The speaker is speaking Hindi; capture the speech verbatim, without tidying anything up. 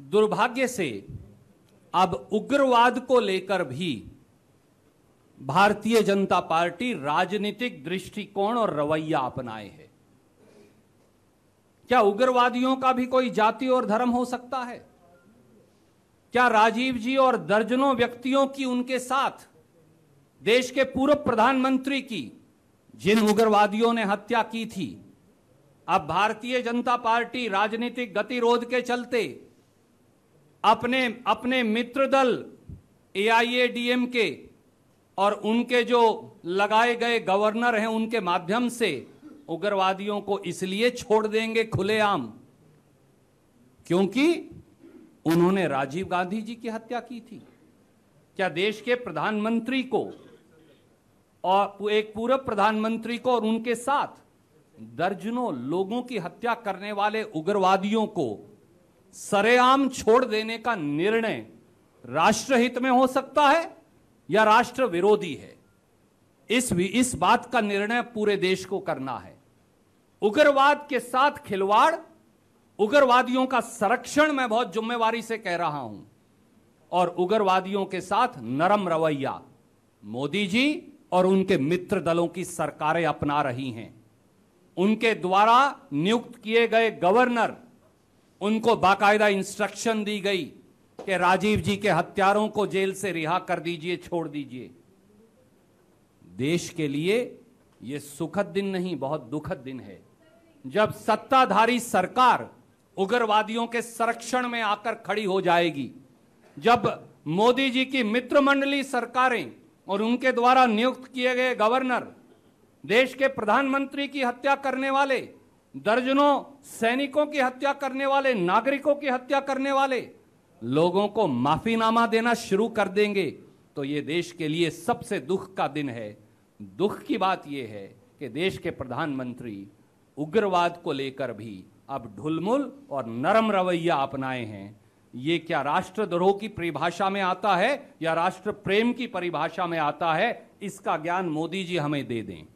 दुर्भाग्य से अब उग्रवाद को लेकर भी भारतीय जनता पार्टी राजनीतिक दृष्टिकोण और रवैया अपनाए है। क्या उग्रवादियों का भी कोई जाति और धर्म हो सकता है? क्या राजीव जी और दर्जनों व्यक्तियों की उनके साथ देश के पूर्व प्रधानमंत्री की जिन उग्रवादियों ने हत्या की थी, अब भारतीय जनता पार्टी राजनीतिक गतिरोध के चलते अपने अपने मित्र दल ए आई ए डी एम के और उनके जो लगाए गए गवर्नर हैं उनके माध्यम से उग्रवादियों को इसलिए छोड़ देंगे खुलेआम क्योंकि उन्होंने राजीव गांधी जी की हत्या की थी? क्या देश के प्रधानमंत्री को और एक पूर्व प्रधानमंत्री को और उनके साथ दर्जनों लोगों की हत्या करने वाले उग्रवादियों को सरेआम छोड़ देने का निर्णय राष्ट्रहित में हो सकता है या राष्ट्र विरोधी है? इस इस बात का निर्णय पूरे देश को करना है। उग्रवाद के साथ खिलवाड़, उग्रवादियों का संरक्षण मैं बहुत जिम्मेवारी से कह रहा हूं, और उग्रवादियों के साथ नरम रवैया मोदी जी और उनके मित्र दलों की सरकारें अपना रही हैं। उनके द्वारा नियुक्त किए गए गवर्नर, उनको बाकायदा इंस्ट्रक्शन दी गई कि राजीव जी के हत्यारों को जेल से रिहा कर दीजिए, छोड़ दीजिए। देश के लिए यह सुखद दिन नहीं, बहुत दुखद दिन है जब सत्ताधारी सरकार उग्रवादियों के संरक्षण में आकर खड़ी हो जाएगी, जब मोदी जी की मित्र मंडली सरकारें और उनके द्वारा नियुक्त किए गए गवर्नर देश के प्रधानमंत्री की हत्या करने वाले, दर्जनों सैनिकों की हत्या करने वाले, नागरिकों की हत्या करने वाले लोगों को माफीनामा देना शुरू कर देंगे, तो ये देश के लिए सबसे दुख का दिन है। दुख की बात यह है कि देश के प्रधानमंत्री उग्रवाद को लेकर भी अब ढुलमुल और नरम रवैया अपनाए हैं। ये क्या राष्ट्रद्रोह की परिभाषा में आता है या राष्ट्र प्रेम की परिभाषा में आता है? इसका ज्ञान मोदी जी हमें दे दें।